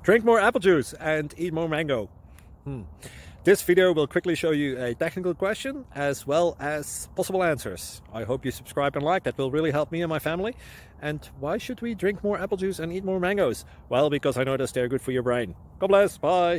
Drink more apple juice and eat more mango. This video will quickly show you a technical question as well as possible answers. I hope you subscribe and like, that will really help me and my family. And why should we drink more apple juice and eat more mangoes? Well, because I noticed they're good for your brain. God bless, bye!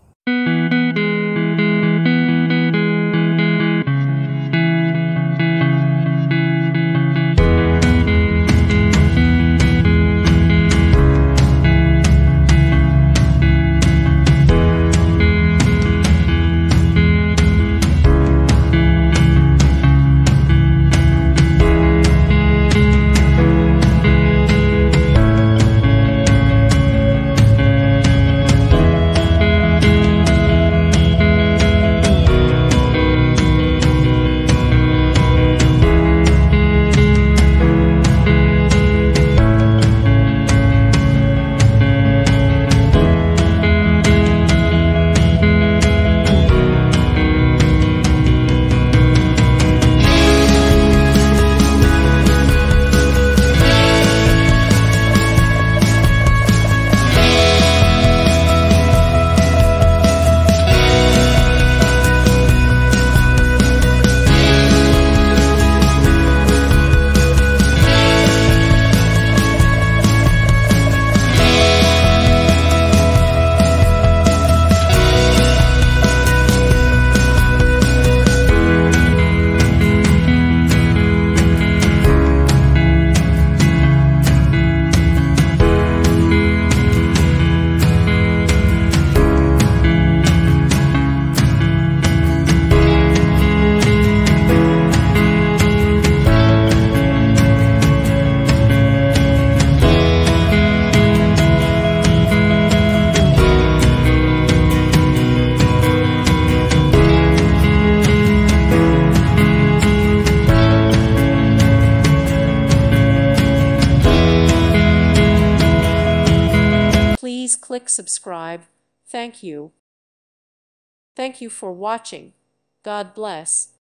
Please click subscribe. Thank you. Thank you for watching. God bless.